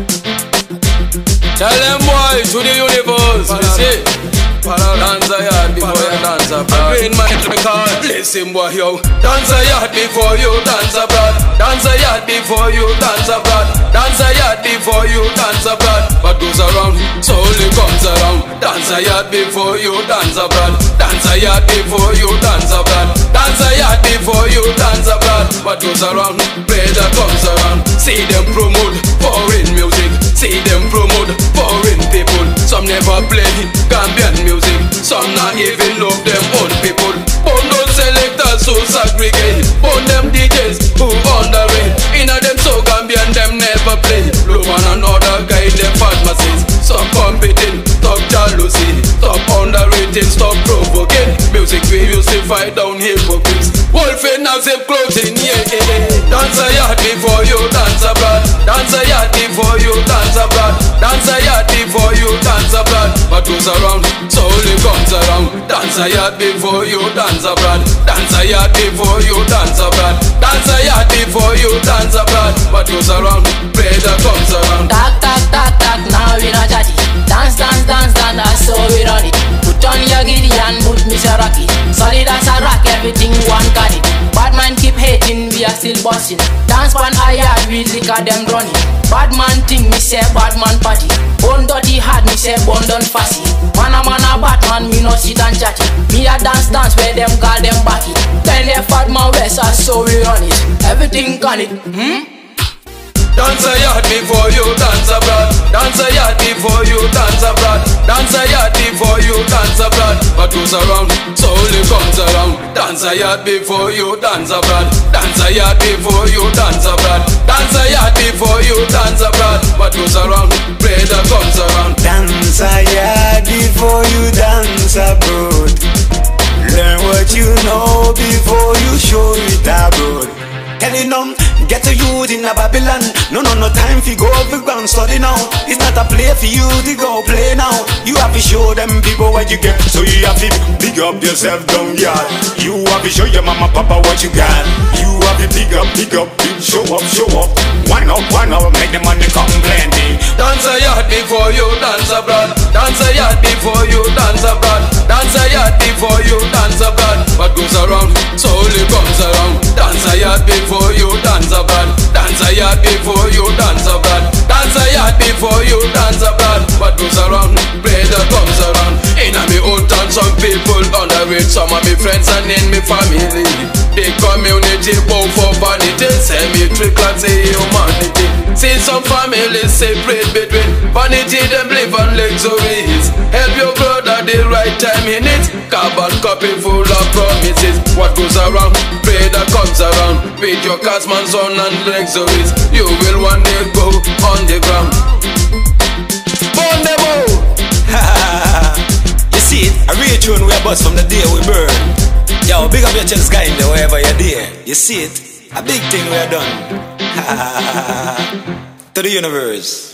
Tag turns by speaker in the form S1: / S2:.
S1: Tell them boy to the universe, you see. Dance a yard before you dance abroad. Green mind to me call, listen boy yo. Dance a yard before you dance abroad. Dance a yard before you dance abroad. Dance a yard before you dance abroad. What goes around, slowly comes around. Dance a yard before you dance abroad. Dance a yard before you dance abroad. Dance a yard before you dance abroad. What goes around, pleasure comes around. See them promote foreign music. See them promote foreign people. Some never play Gambian music. Some not even love them own people. Bone those selectors who segregate. Bone them DJs who underrate. Inna them so Gambian them never play. Look one another guide them pharmacies. Stop competing, stop jealousy. Stop underrating, stop provoking. Music we used to fight down hypocrites. Wolfing has him clothing, yeah. Dance a yard before you dance abroad. Dance a yard before you dance abroad. Dance a yard before you dance abroad. What goes around, slowly comes around. Dance a yard before you dance abroad. Dance a yard before you dance abroad. Dance a yard before you dance abroad. What goes around, pleasure comes around.
S2: Tak tak tak tak, now we not chatty. Dance dance dance dance, that's so we run it. Put on your giddy and put me Rocky. Solid as a rock, everything one got it. Bad man keep hating, we are still bossing. Dance one higher, we liquor them running. Bad man think me say bad man party. Bone dirty hard, me say bone done fussy. Man a bad man, me no sit and chatty. Me a dance where them call them backy. Tell the fat man west, so we run it. Everything got it,
S1: Dance a yard before you dance abroad. Dance a yard before you dance abroad. Dance a yard before you dance abroad. What goes around, slowly comes around. Dance a yard before you dance abroad. Dance a yard before you dance abroad. Dance a yard before you dance abroad. What goes around, pleasure comes around.
S3: Dance a yard before you dance abroad. Learn what you know before you show it abroad. Telling them, get a youth in a Babylon. No time for go over ground study now. It's not a play for you to go play now. You have to show them people what you get. So you have to big up yourself down yard. You have to show your mama papa what you got. You have to big up, show up. One up, make the money come plenty.
S1: Dance a yard before you dance abroad. Dance a yard before you dance abroad. Dance a yard before you dance abroad. What goes around, slowly comes around. Dance a yard before you dance abroad. Dance a yard before you dance abroad. Dance a yard before you dance abroad. What goes around, pleasure comes around. In a me own town, some people underrate. Some of me friends and in me family. The community bow for vanity. Semi-trick and say humanity. See some families separate between vanity, them live on luxuries. Help your brother the right time in it. Carbon copy full of promises. What goes around, pleasure comes around. With your castman son and luxuries, you will one day go on the ground. Burn the bow.
S3: You see it, a real tune we a bust from the day we burn. Yo, big up your chest guy in there wherever you're there. You see it, a big thing we are done. To the universe.